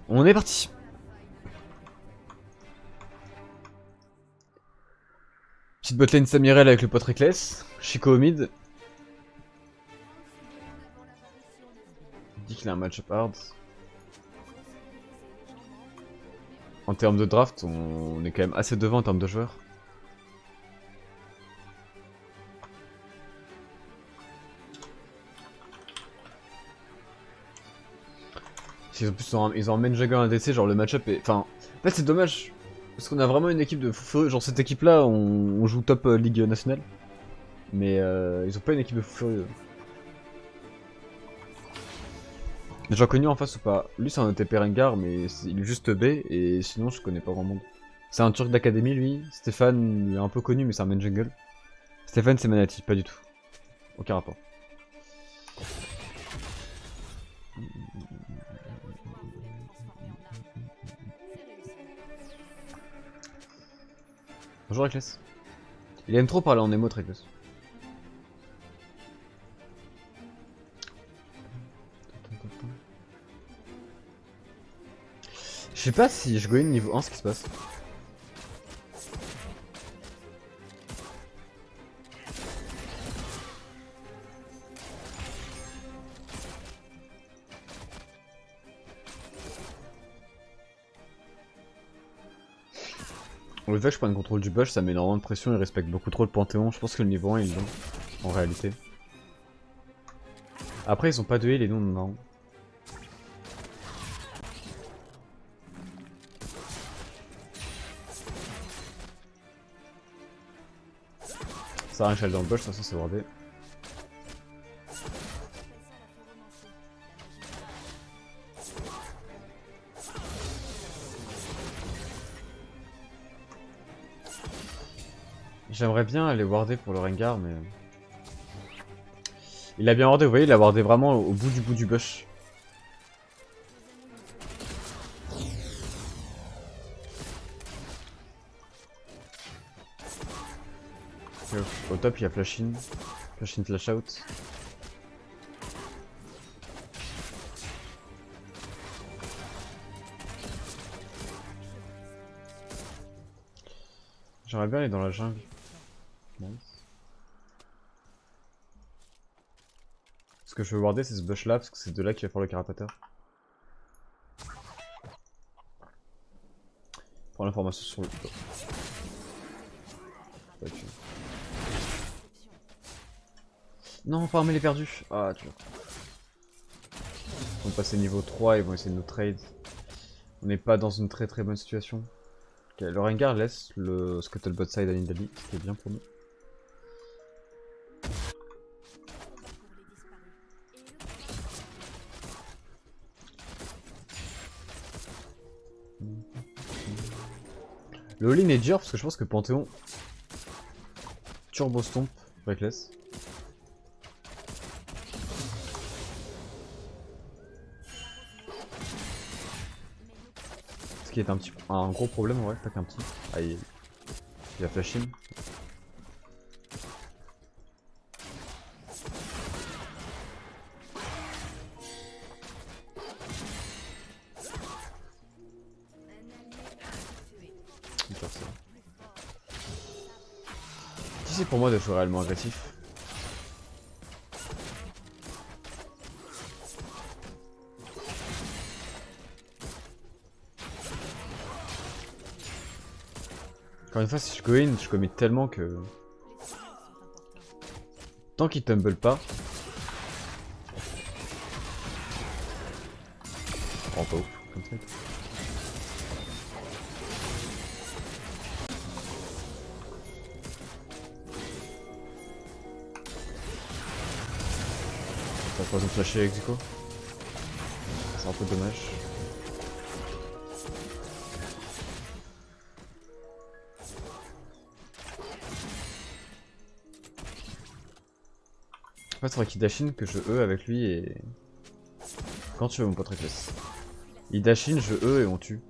On est parti. Petite botlane Samirel avec le pote Reckless. Chico au mid. Il dit qu'il a un match-up hard. En termes de draft, on est quand même assez devant en termes de joueurs. Ils ont un main jungler ADC, genre le match-up est... Enfin, en fait c'est dommage. Parce qu'on a vraiment une équipe de fou furieux. Genre cette équipe là, on joue top Ligue nationale. Mais ils ont pas une équipe de fou furieux. Les gens connus en face ou pas? Lui c'est un OTP Rengar mais il est juste B et sinon je connais pas grand monde. C'est un turc d'académie lui. Stéphane il est un peu connu mais c'est un main jungle. Stéphane c'est Manati, pas du tout. Aucun rapport. Bonjour Reckless. Il aime trop parler en émote Reckless. Je sais pas si je go in niveau 1 ce qui se passe. Le fait que je prenne contrôle du bush, ça met énormément de pression, il respecte beaucoup trop le Panthéon. Je pense que le niveau 1 ils l'ont, en réalité. Après ils ont pas de heal et nous non. Ça a un shell dans le bush, de toute façon c'est wardé. J'aimerais bien aller warder pour le Rengar mais... Il a bien wardé, vous voyez, il a wardé vraiment au bout du bush. Au top il y a flash in, flash out. J'aimerais bien aller dans la jungle. Nice. Ce que je veux warder c'est ce bush là parce que c'est de là qu'il va faire le carapateur. Prends l'information sur le... Okay. Non, farmer les perdus. Ah, tu vois. Ils vont passer niveau 3, ils vont essayer de nous trade. On n'est pas dans une très bonne situation. Ok, le Rengar laisse le Scuttlebot side à Nidalee, ce qui est bien pour nous. Le all-in est dur parce que je pense que Panthéon Turbo Stomp Reckless. Ce qui est un gros problème en vrai, pas qu'un petit. Ah, il a flash in. Qui c'est pour moi de jouer réellement agressif? Encore une fois, si je go in, je commit tellement que... Tant qu'il tumble pas... Prends pas ouf, comme ça. Ça va pas nous flasher avec Zico. C'est un peu dommage. En fait, il faudrait qu'il dash in, que je E avec lui et... Quand tu veux mon pote Reckless. Il dash in, je E et on tue.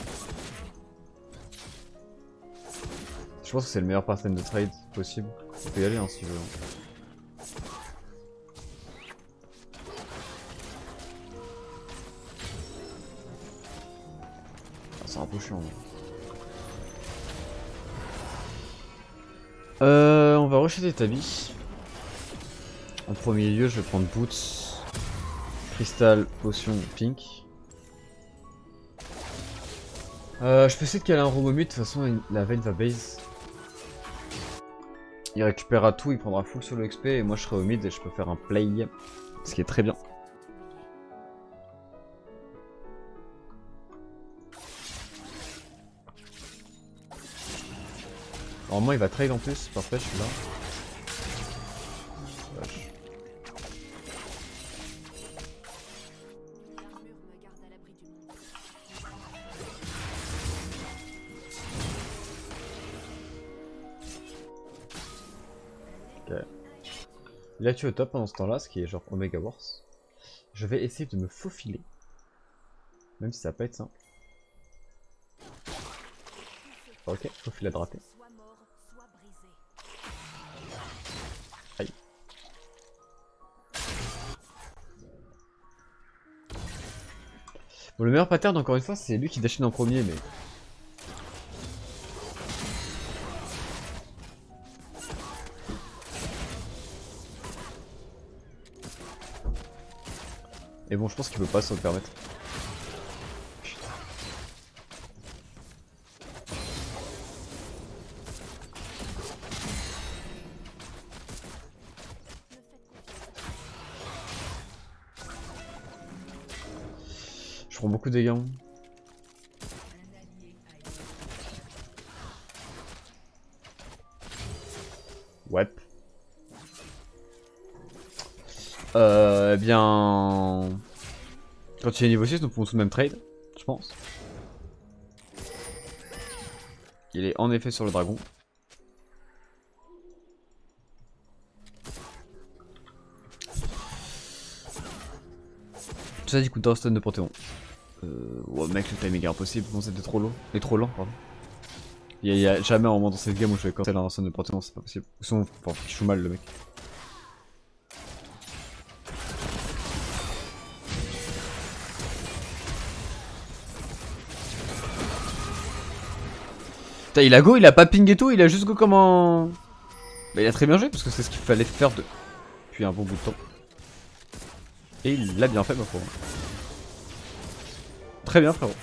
Je pense que c'est le meilleur pattern de trade possible. On peut y aller hein, si je veux. C'est un peu chiant. On va rusher des tabis. En premier lieu, je vais prendre Boots, Cristal, Potion, Pink. Je peux essayer de caler un Robomu, de toute façon la veine va base. Il récupérera tout, il prendra full solo XP et moi je serai au mid et je peux faire un play. Ce qui est très bien. Normalement il va trade en plus, parfait je suis là. Wesh. Ok. Il a tué au top pendant ce temps là, ce qui est genre Omega Wars. Je vais essayer de me faufiler. Même si ça va pas être simple. Ok, faufilade ratée. Aïe. Bon, le meilleur pattern encore une fois c'est lui qui dashine en premier mais... Et bon je pense qu'il peut pas se le permettre. Putain. Je prends beaucoup de dégâts. Ouais. Eh bien... Quand il est niveau 6, nous pouvons tout de même trade, je pense. Il est en effet sur le dragon. Tout ça dit counter stun de Panthéon. Ouais mec, le timing est impossible, bon c'était trop long. Il est trop lent, pardon. Il y a jamais un moment dans cette game où je vais cancel un stun de Panthéon, c'est pas possible. Ou sinon, enfin, il joue mal le mec. Putain, il a go, il a pas ping et tout, il a juste go comme un... Bah il a très bien joué parce que c'est ce qu'il fallait faire depuis un bon bout de temps. Et il l'a bien fait ma foi. Très bien frérot.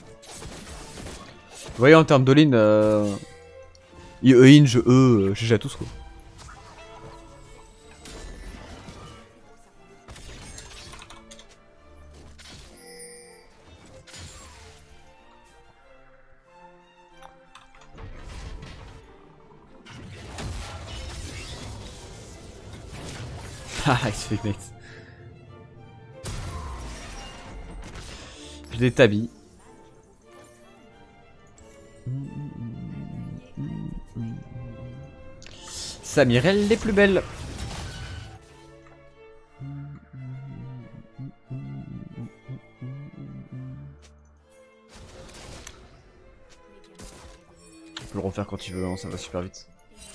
Vous voyez en termes d'all-in, E-in, GG à tous quoi. Haha, il se fait mate. J'ai des tabis. Samirel les plus belles. On peut le refaire quand il veut, hein, ça va super vite.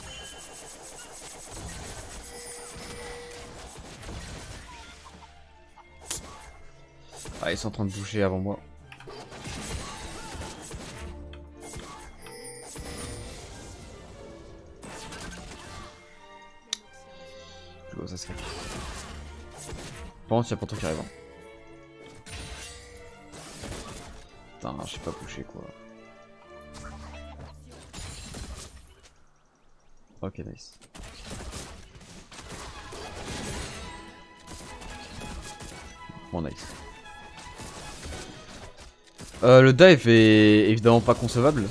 Ah, ils sont en train de bouger avant moi. Oh, ça se fait. Par contre, il y a pas trop qui arrive. Putain, je sais pas bouger quoi. Ok, nice. Bon, nice. Le dive est évidemment pas concevable.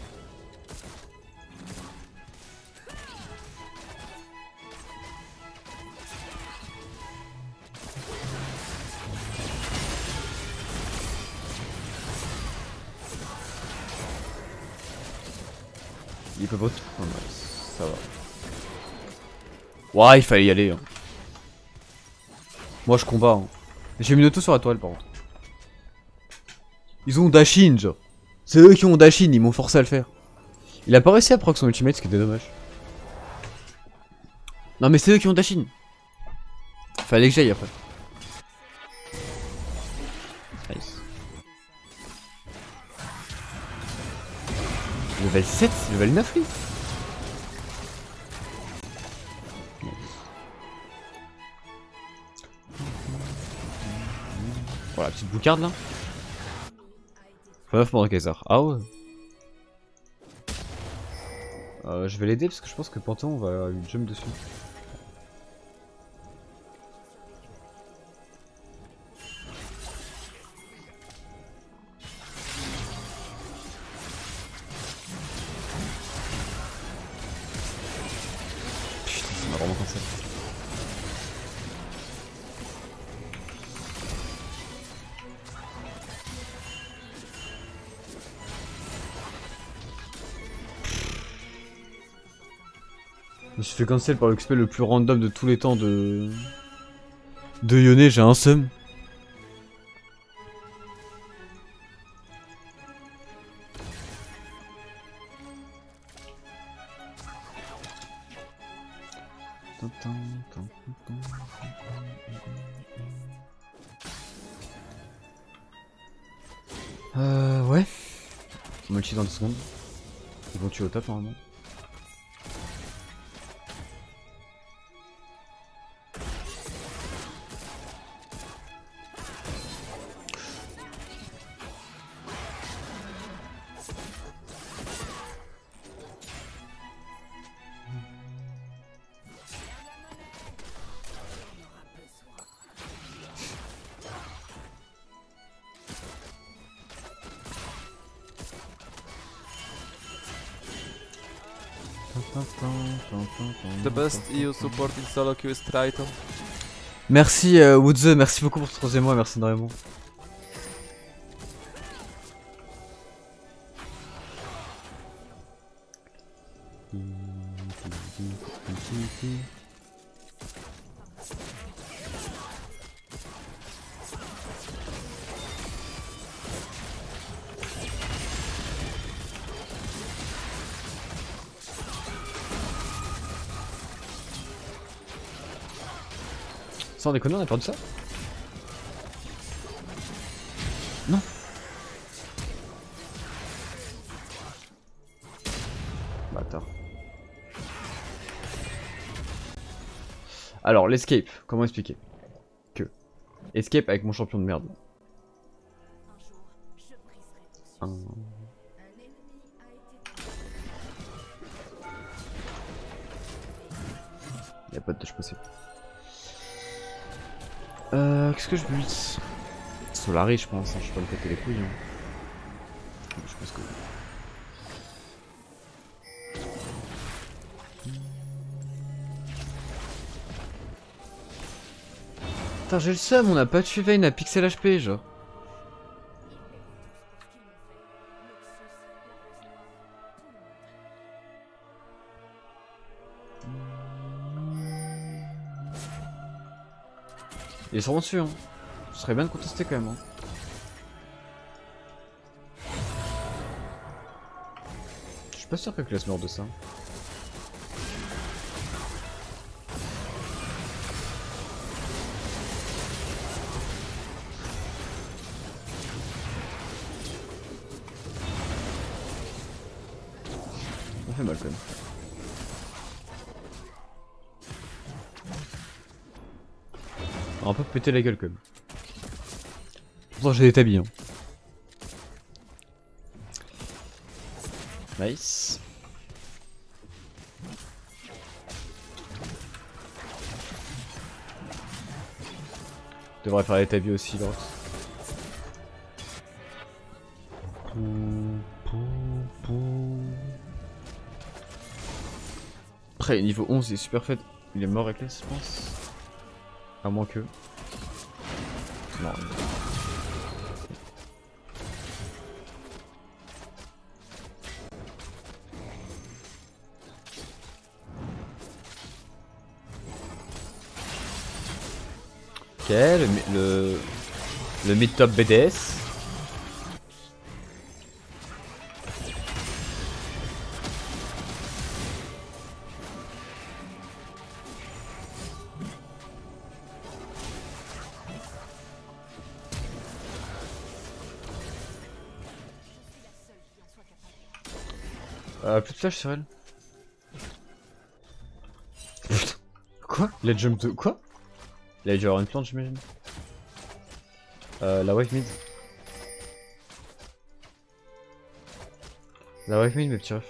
Il peut pas... Oh, nice. Ça va. Ouais, il fallait y aller. Hein. Moi je combats. Hein. J'ai mis le tout sur la toile par contre. Ils ont Dashin, genre. C'est eux qui ont Dashin, ils m'ont forcé à le faire. Il a pas réussi à proc son ultimate, ce qui était dommage. Non mais c'est eux qui ont Dashin. Fallait que j'aille après. Nice. Level 7, level 9 lui. Oh la petite boucarde là. F9 pour Kaiser. Ah ouais. Je vais l'aider parce que je pense que Panthéon va lui jump dessus. Putain, ça m'a vraiment cancel. Je me suis fait cancel par l'XP le plus random de tous les temps de Yone, j'ai un seum. Ouais. On multi dans 2 secondes. Ils vont tuer au top normalement. The best EU supporting solo queue is Triton. Merci Woodze, merci beaucoup pour ce 3ème mois, merci énormément. Sans déconner, on a perdu ça? Non. Bâtard. Alors, l'escape, comment expliquer? Que escape avec mon champion de merde. Y'a pas de touche possible. Qu'est-ce que je bute? Solari, je pense, hein. Je peux me péter les couilles. Hein. Je pense que. Putain, j'ai le seum, on a pas tué Vayne à pixel HP, genre. Il est sûrement dessus, hein. Ce serait bien de contester quand même. Hein. Je suis pas sûr que Classe meurt de ça. Ça fait mal quand même. On va pas péter la gueule quand même. Pourtant j'ai des tabis. Hein. Nice. Devrait faire les tabis aussi l'autre. Après niveau 11 il est super fait. Il est mort avec les je pense. À moins que. Non. Ok, le mid-top BDS. Plus de flash sur elle. Putain. Quoi? Il a jump de... Quoi? Il a dû avoir une plante j'imagine. La wave mid. La wave mid mes petits refs.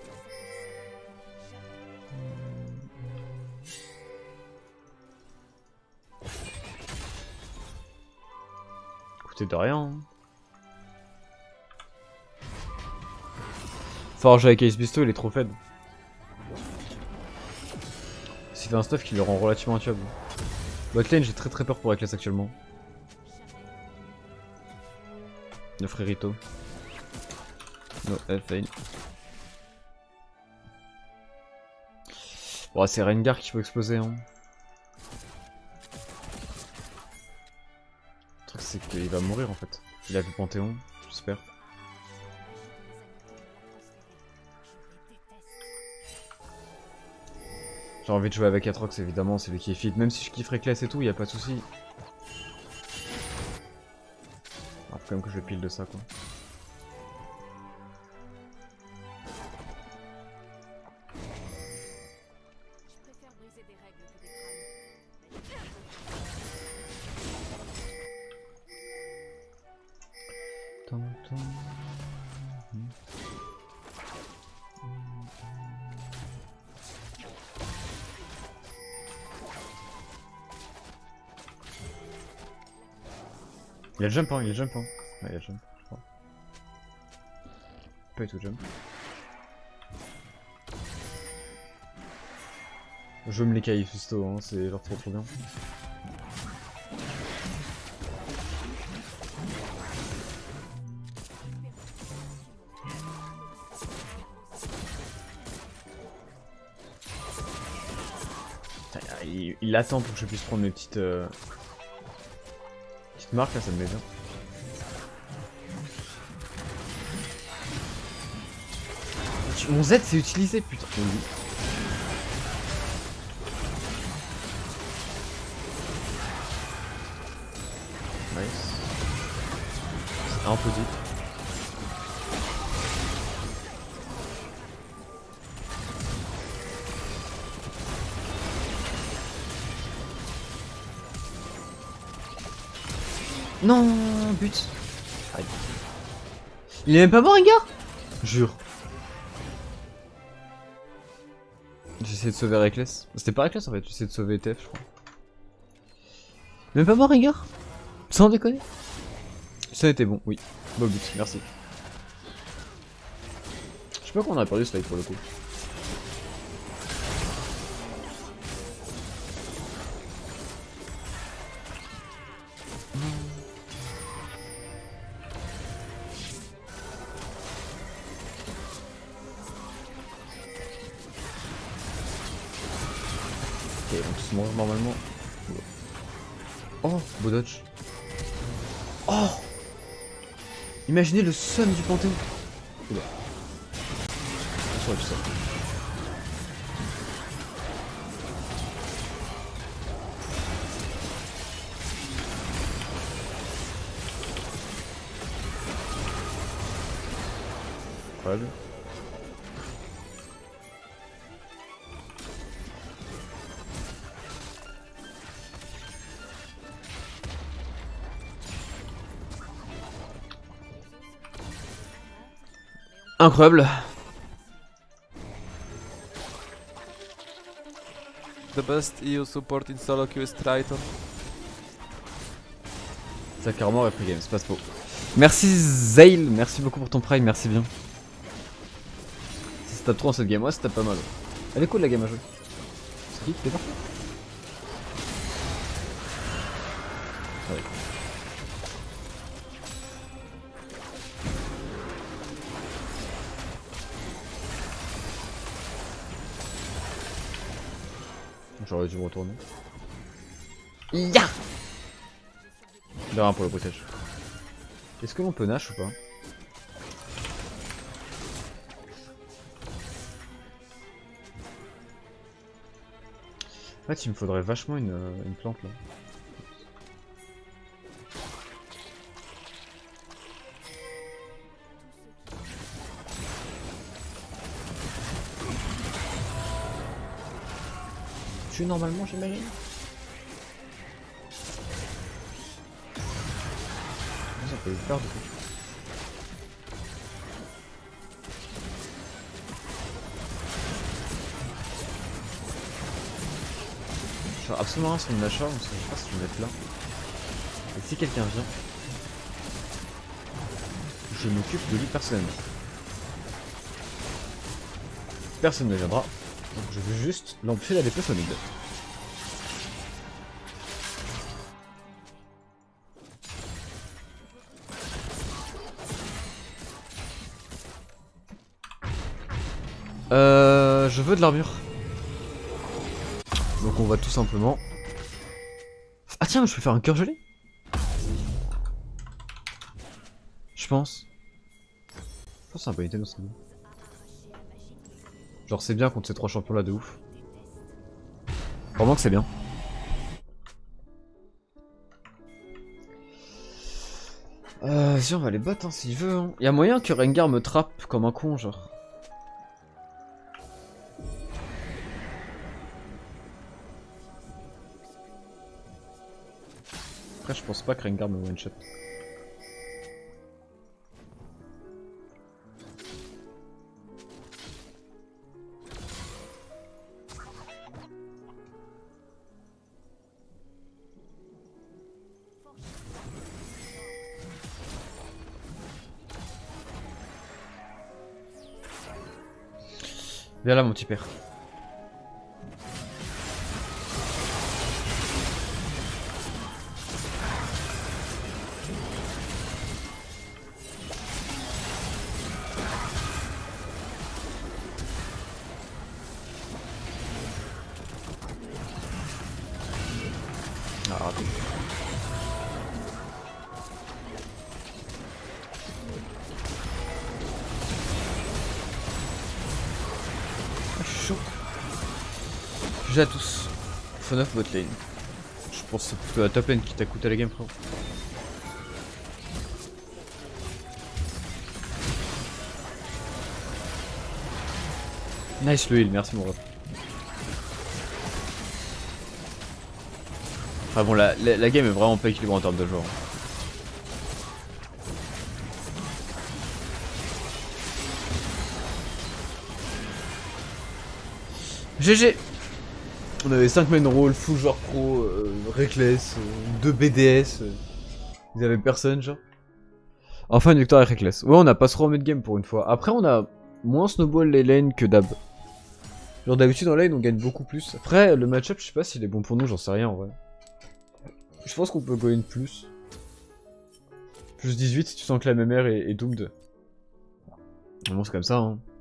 Écoutez de rien. Hein. Faut jouer avec Ace Bisto, il est trop faible. S'il fait un stuff qui le rend relativement intuable. Botlane, j'ai très peur pour la classe actuellement. Le frérito. No, fail. Bon, c'est Rengar qu'il faut exploser. Hein. Le truc, c'est qu'il va mourir en fait. Il a vu Panthéon, j'espère. J'ai envie de jouer avec Atrox évidemment, c'est lui qui est fit. Même si je kifferais classe et tout, y a pas de souci. Faut quand même que je le pile de ça quoi. Il a jump hein, il a jump hein. Ouais, il a jump, je crois. Pas du tout jump. Je me les caille Fusto, hein, c'est genre trop bien. Il attend pour que je puisse prendre mes petites marques là, ça me met bien. Mon Z c'est utilisé putain. Oui. Nice. C'est un peu vite. Non, but. Aïe. Il est même pas mort, un gars. Jure. J'essaie de sauver Reckless. C'était pas Reckless en fait, j'essaie de sauver ETF, je crois. Même pas mort, un gars. Sans déconner. Ça a été bon, oui. Beau but, merci. Je sais pas qu'on a perdu ce fight pour le coup. Ok, on tous mourir normalement. Oh, beau dodge. Oh! Imaginez le son du Panthéon. Oula. Attention à tout ça. Incroyable. Incroyable. The best EU support in solo queue is Triton. Ça carrément repris game, c'est pas faux. Merci Zail, merci beaucoup pour ton prime, merci bien. Si ça tape trop en cette game, ouais ça tape pas mal. Elle est cool la game à jouer. C'est qui qui est parti? Ouais. J'aurais dû me retourner. Ya! De rien pour le bruitage. Est-ce que l'on peut Nash ou pas? En fait, il me faudrait vachement une plante là. tue normalement, j'imagine. Ça peut le faire du coup. Je suis absolument sur une achat, parce que je sais pas si je vais mettre là. Et si quelqu'un vient, je m'occupe de lui personnellement. Personne ne viendra, donc je veux juste l'empêcher d'aller plus au mid. Je veux de l'armure. Donc on va tout simplement... Ah tiens, je peux faire un cœur gelé. Je pense. Je pense que c'est un peu Nintendo, c'est bien. Genre c'est bien contre ces trois champions là de ouf. Vraiment que c'est bien. Vas-y on va les battre hein, s'il veut. Hein. Y a moyen que Rengar me trappe comme un con genre. Après je pense pas que Rengar me one shot. Viens là mon petit père. Ah raté. Chaud. GG à tous. F9 bot lane. Je pense que c'est plutôt la top lane qui t'a coûté la game frérot. Nice le heal, merci mon ref. Ah bon la game est vraiment pas équilibrée en termes de joueurs. GG. On avait 5 main roll, full joueur pro, Reckless, 2 BDS. Ils avaient personne genre. Enfin une victoire avec Reckless. Ouais on a pas trop en mid game pour une fois. Après on a moins snowball les lanes que d'hab. Genre d'habitude en lane on gagne beaucoup plus. Après le match-up je sais pas s'il est bon pour nous, j'en sais rien en vrai. Je pense qu'on peut go in plus. Plus 18 si tu sens que la MMR est doomed. Bon c'est comme ça hein.